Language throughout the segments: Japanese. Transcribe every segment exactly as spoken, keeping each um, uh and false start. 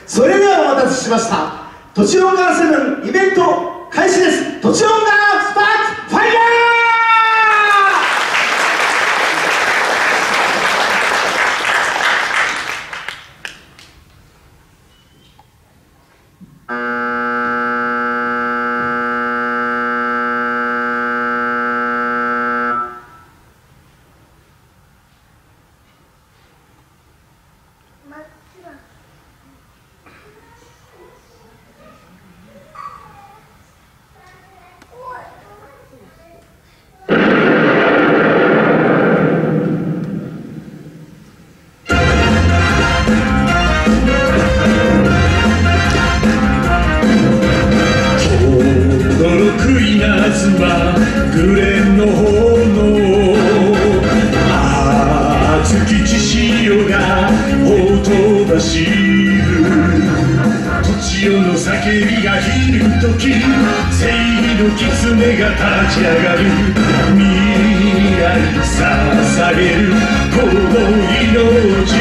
それではお待たせしました。とちおんがセブンイベント開始です。とちおんがスパークファイヤー。 グレンの炎熱き血潮がほとばしるとちおの叫びが響くとき正義の狐が立ち上がる未来捧げるこの命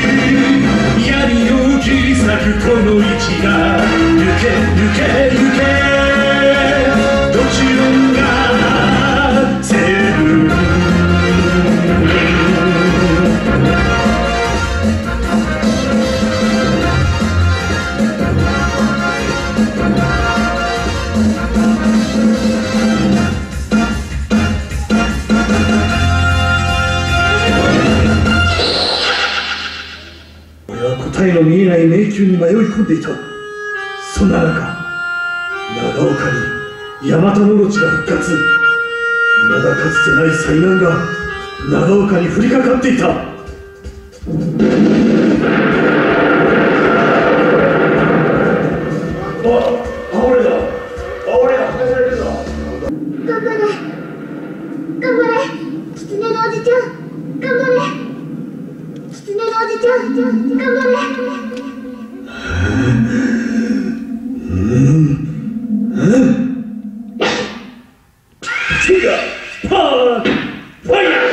闇を切り裂くこの一が行け行け行けどちおんがセブン俺は答えの見えない迷宮に迷い込んでいた。そんな中、長岡に大和のオロチが復活。未だかつてない災難が長岡に降りかかっていた。 頑張れ頑張れ狐のおじちゃん頑張れ狐のおじちゃん頑張れティガーパワーファイヤー。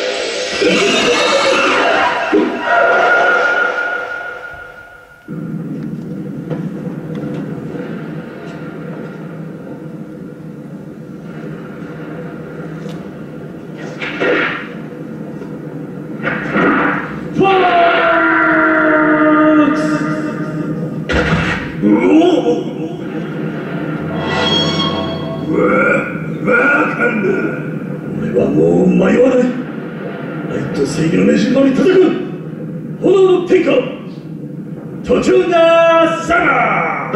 俺はもう迷わない。愛と正義の名人のみ戦う炎の天下途中だサガ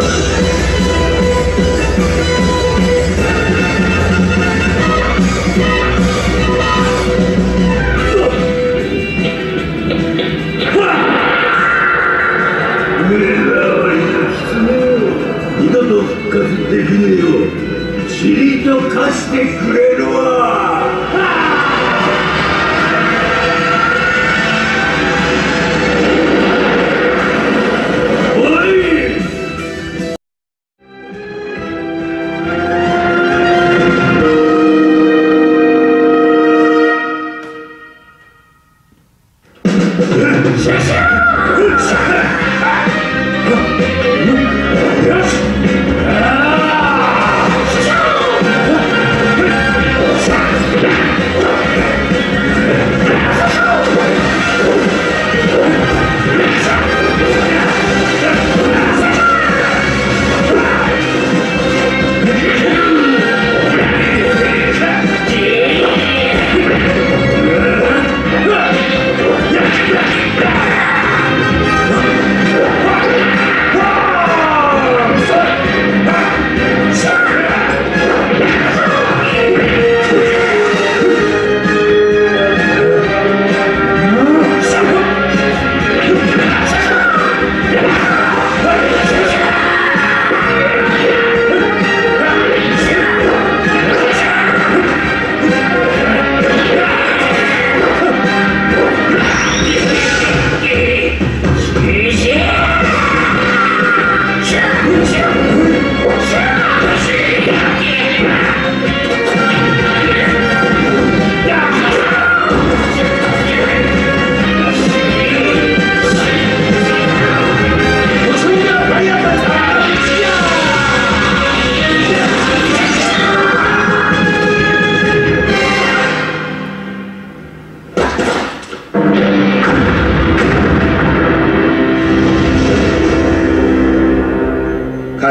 二度と復活できねえよ。塵と化してくれるわ。おい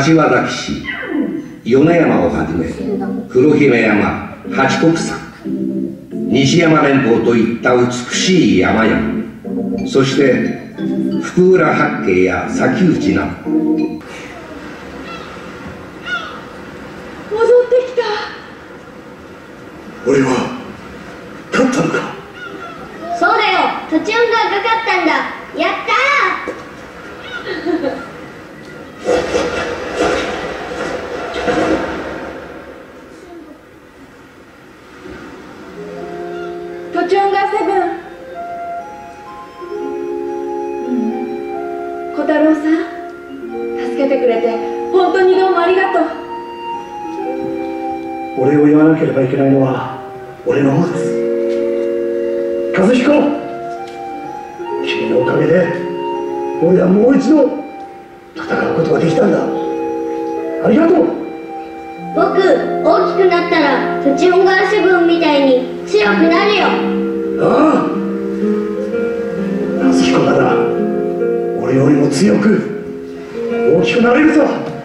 柏崎市米山をはじめ黒姫山、八国山、西山連峰といった美しい山々、そして福浦八景や崎内など。 戻ってきた。 俺は勝ったのか。 そうだよ、途中がかかったんだ。やった途中がセブン。小太郎さん、助けてくれて本当にどうもありがとう。 俺を言わなければいけないのは俺の方です。和彦、君のおかげで俺はもう一度戦うことができたんだ。ありがとう。 僕、大きくなったら途中がセブンみたいに強くなるよ。 ああ、和彦なら俺よりも強く大きくなれるぞ。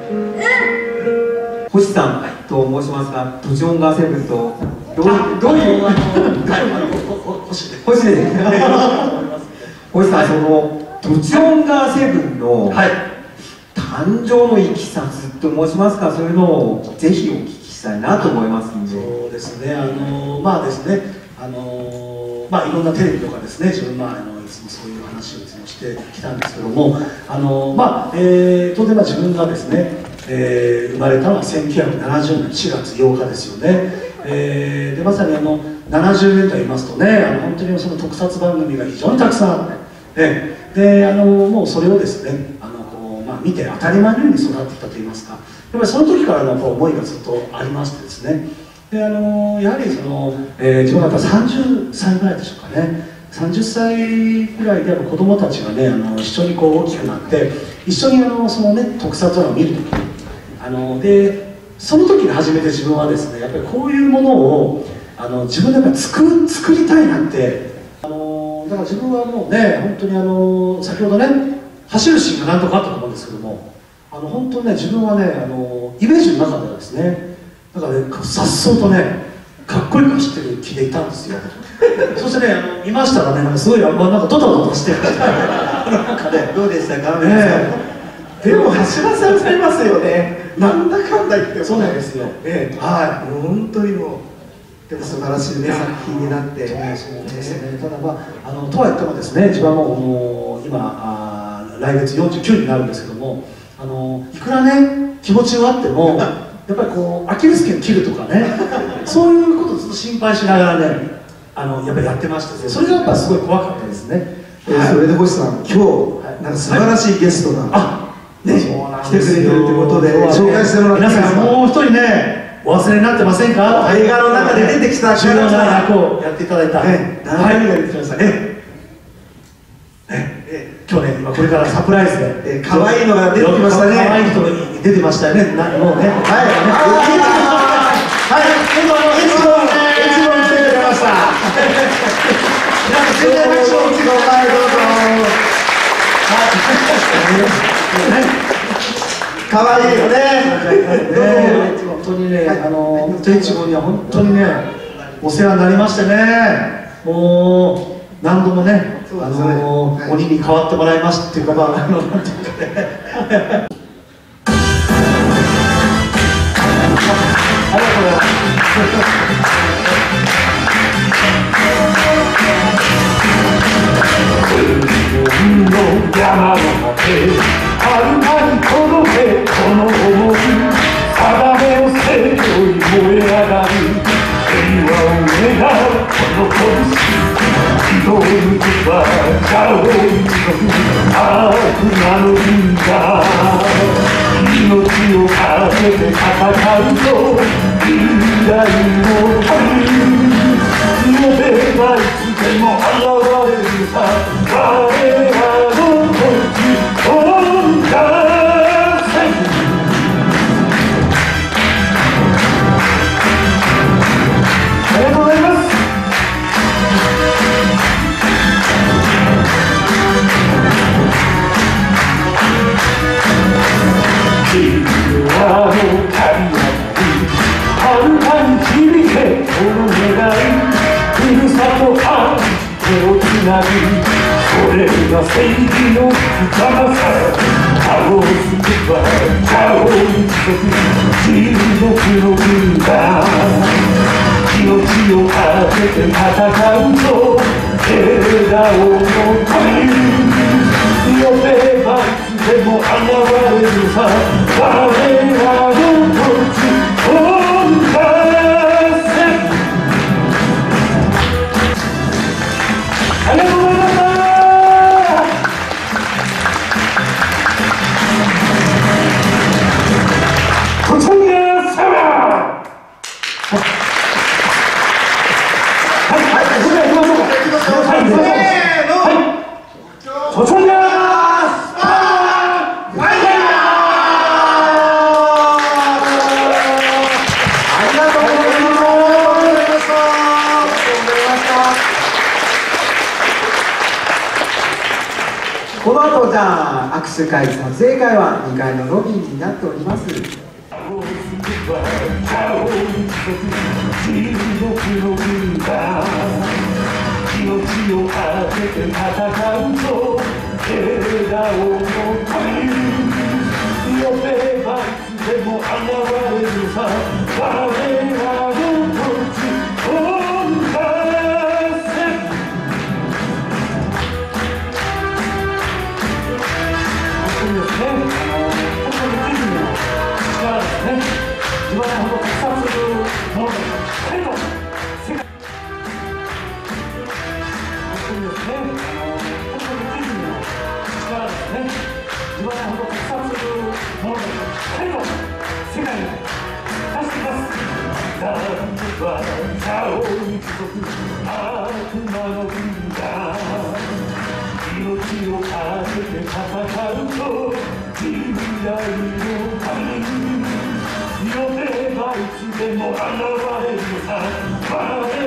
星さんと申しますが、途中音楽セブンとどうどういう星です星です星さん、その途中音楽セブンの誕生のいきさつと申しますか、そういうのをぜひお聞きしたいなと思いますんで。 そうですね、あのまあですね、あのまあいろんなテレビとかですね、自分まああのいつもそういう話をいつもしてきたんですけども、あのまあ、えー、当然まあ自分がですね、えー、生まれたのはせんきゅうひゃくななじゅうねんしがつようかですよね。えー、でまさにあのななじゅうねんと言いますとね、あの本当にその特撮番組が非常にたくさんあって、えー、であのもうそれをですね、あのこう、まあ、見て当たり前のように育ってきたと言いますか、やっぱりその時からの思いがずっとありましてですね、であのやはりその、えー、自分がやっぱさんじゅっさいぐらいでしょうかね、さんじゅっさいぐらいで子供たちがね、あの一緒にこう大きくなって一緒にあのそのね特撮を見るときに、あのでその時に初めて自分はですね、やっぱりこういうものをあの自分でやっぱり 作, 作りたいなって、あのだから自分はもうね、本当にあの先ほどね走るシーンが何とかあったと思うんですけども、あの本当にね自分はね、あのイメージの中ではですね、だからねさっそうとねかっこよく走ってる気でいたんですよそしてね、あの見ましたらね、なんかすごい、まあ、なんかドタドタしてるなんかね、 どうでしたか、 ねでも走らされますよね、なんだかんだ言っても。 そうなんですよ、ええ、はい、 もう本当にもうでも素晴らしいね、作品になって、 ね、そうですね、ただまあ、あのとは言ってもですね、自分はもう今あ来月よんじゅうきゅうになるんですけども、あのいくらね気持ちがあってもやっぱりこうアキレス腱切るとかねそういうことをずっと心配しながらね、あのやっぱりやってまして、それがやっぱすごい怖かったですね。 えーはい、それで星さん、今日、はい、なんか素晴らしいゲストが、 はい、ね、 来てくれてるってことで紹介してもらって、 皆さんもう一人ねお忘れになってませんか。 映画の中で出てきた重要な役をやっていただいた、 ね、 何人が出てきましたね。今日ね、今これからサプライズで、 えー、可愛いのが出てきましたね。 可愛い人が出てましたよね。なもうね、はい、はい、どうもエチゴン、エチゴン来てくれました。皆さん、全然拍手をエチゴン、はい、どうぞ。はい。 可愛いよね。 本当にね、あのエチゴンには本当にね、お世話になりましてね、もう。何度もね、あのー、鬼に変わってもらいましたっていうか、まあ、あの、なんていうかね。ありがとうございます。 日本の山の果て、遥かに届けこの想い、定めを背負い燃え上がる、平和を願うこの拳。人を抜くば茶を抜くあくなの銀河、命をかけて戦うと未来の旅、呼べばいつでも現れるさ我らの土地音楽セブン。ありがとうございます。君なぐそれが正義の力さ倒すば顔を一つ地獄の軍団命をかけて戦うと笑顔のために呼べばいつでも現れるさ我らの土地を生かせありがとうございましたごちそうさまはいはい、それでは行きましょうか行きましょうはい、せーのはいごちそうさまこの後じゃあ握手会撮影会はにかいのロビーになっております。 命をかけて戦うと笑顔のために呼べばいつでも現れるさ我らの土地を生かせそうですね、あの、本当に地図の力ですね、自分のほどたくさんするもので、しっかりと世界そうですね、あの、本当に地図の力ですね、自分のほどたくさんするもので、しっかりと世界に出しています。なんとか茶を一族悪魔の軍団命をかけて戦うと未来のために呼べばいつでも現れるさ